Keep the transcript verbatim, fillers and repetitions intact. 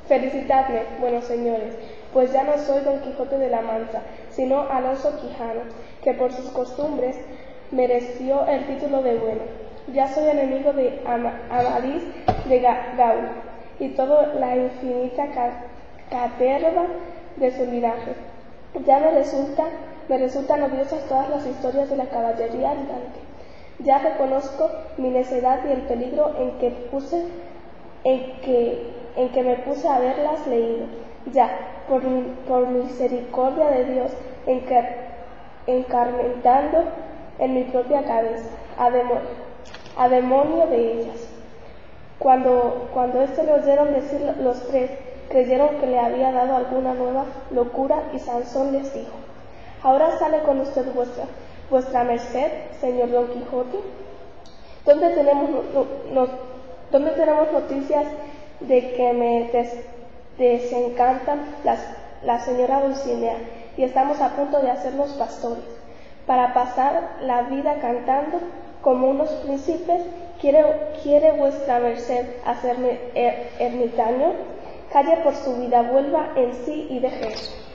Felicitadme, buenos señores, pues ya no soy Don Quijote de la Mancha, sino Alonso Quijano, que por sus costumbres mereció el título de bueno. Ya soy enemigo de Ama Amadís de Ga Gaula y toda la infinita ca caterva de su linaje. Ya me resulta, me resultan odiosas todas las historias de la caballería andante. Ya reconozco mi necedad y el peligro en que puse, en que, en que me puse a haberlas leído. Ya, por, por misericordia de Dios, encar, encarmentando en mi propia cabeza, a demonio, a demonio de ellas. Cuando, cuando éste le oyeron decir los tres, creyeron que le había dado alguna nueva locura, y Sansón les dijo: ahora sale con usted vuestra, vuestra merced, señor Don Quijote. ¿Dónde tenemos, no, no, ¿dónde tenemos noticias de que me des, desencantan las, la señora Dulcinea, y estamos a punto de hacernos pastores, para pasar la vida cantando como unos príncipes? ¿Quiere, quiere vuestra merced hacerme er, ermitaño? Calle por su vida, vuelva en sí y deje eso.